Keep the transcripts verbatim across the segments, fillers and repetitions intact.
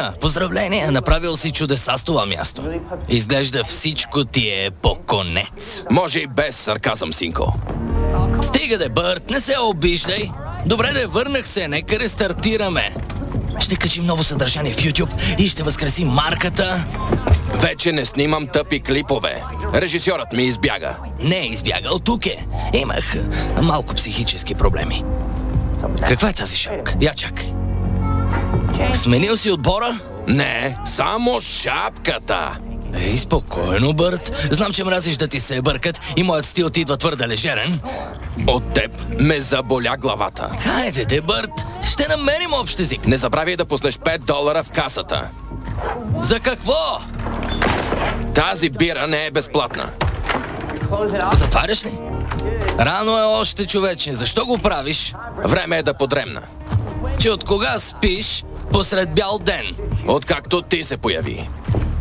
Ха, поздравления, направил си чудеса с това място. Изглежда всичко ти е по конец. Може и без сарказъм, синко. Стига де, Бърт, не се обиждай. Добре де, върнах се, нека рестартираме. Ще качим ново съдържание в YouTube и ще възкресим марката. Вече не снимам тъпи клипове. Режисьорът ми избяга. Не е избягал, тук е. Имах малко психически проблеми. Каква е тази шапка? Я чакай. Сменил си отбора? Не, само шапката. Ей, спокойно, Бърт. Знам, че мразиш да ти се бъркат и моят стил ти идва твърде лежерен. От теб ме заболя главата. Хайде де, Бърт. Ще намерим общ език. Не забравяй да пуснеш пет долара в касата. За какво? Тази бира не е безплатна. Затваряш ли? Рано е още, човече. Защо го правиш? Време е да подремна. Че от кога спиш посред бял ден? Откакто ти се появи.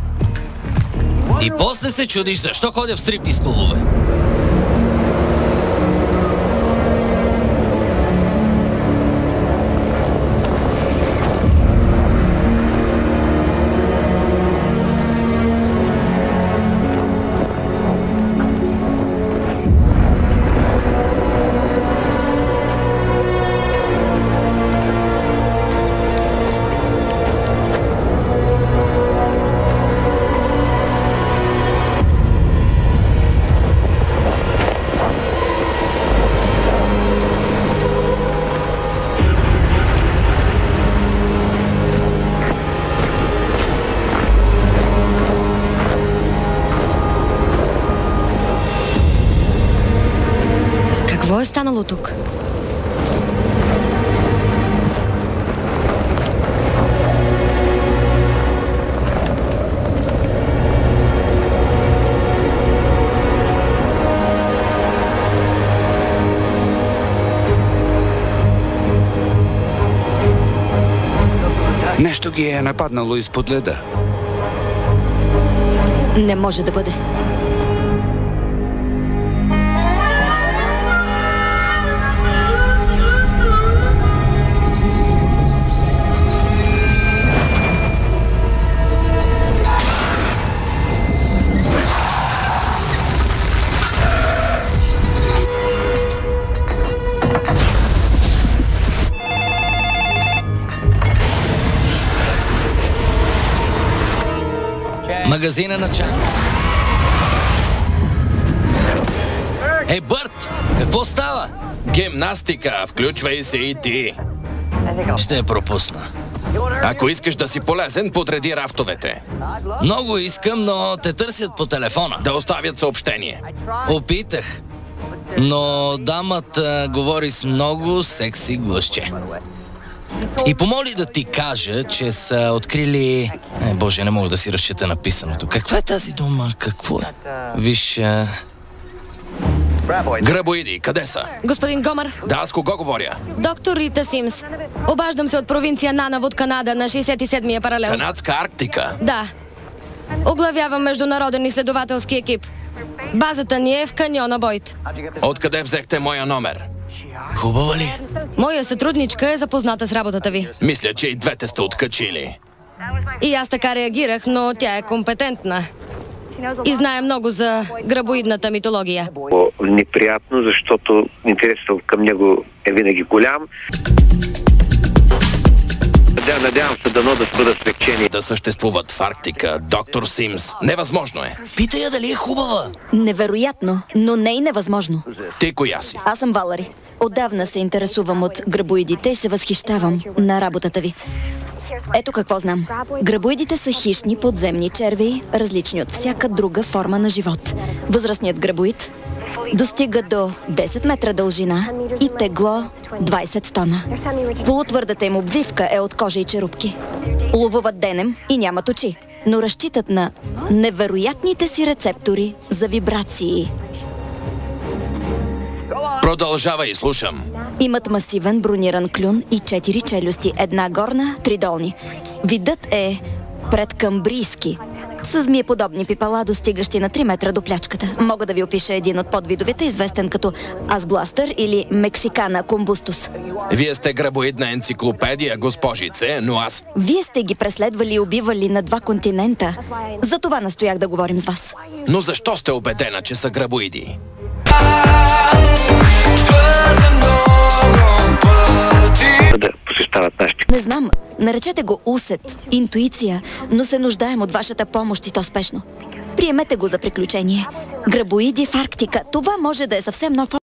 И после се чудиш защо ходя в стриптиз клубове. Какво е станало тук? Нещо ги е нападнало изпод леда. Не може да бъде. Магазина на чай. Ей, Бърт! Какво става? Гимнастика, включвай се и ти. Ще я пропусна. Ако искаш да си полезен, подреди рафтовете. Много искам, но те търсят по телефона. Да оставят съобщение. Опитах. Но дамата говори с много секси гласче. И помоли да ти кажа, че са открили... Е, боже, не мога да си разчита написаното. Каква е тази дума? Какво е? Виж... А... Грабоиди, къде са? Господин Гомър. Да, с кого говоря? Доктор Рита Симс. Обаждам се от провинция Нанавуд, Канада, на шейсет и седмия паралел. Канадска Арктика? Да. Оглавявам международен изследователски екип. Базата ни е в каньона Бойт. Откъде взехте моя номер? Хубава ли? Моя сътрудничка е запозната с работата ви. Мисля, че и двете сте откачили. И аз така реагирах, но тя е компетентна. И знае много за грабоидната митология. Неприятно, защото интересът към него е винаги голям. Надявам се дано да бъдат смекчени. Да съществуват в Арктика, доктор Симс. Невъзможно е. Питай я дали е хубава. Невероятно, но не и невъзможно. Ти коя си? Аз съм Валари. Отдавна се интересувам от грабоидите и се възхищавам на работата ви. Ето какво знам. Грабоидите са хищни подземни червеи, различни от всяка друга форма на живот. Възрастният грабоид достига до десет метра дължина и тегло двайсет тона. Полутвърдата им обвивка е от кожа и черупки. Ловуват денем и нямат очи, но разчитат на невероятните си рецептори за вибрации. Продължавай, слушам. Имат масивен брониран клюн и четири челюсти, една горна, три долни. Видът е предкамбрийски. С змиеподобни пипала, достигащи на три метра до плячката. Мога да ви опиша един от подвидовете, известен като азбластър или мексикана комбустус. Вие сте грабоидна енциклопедия, госпожице, но аз... Вие сте ги преследвали и убивали на два континента. За това настоях да говорим с вас. Но защо сте убедена, че са грабоиди? Да посещават нашите. Не знам, наречете го усет, интуиция, но се нуждаем от вашата помощ и то спешно. Приемете го за приключение. Грабоиди в Арктика, това може да е съвсем нов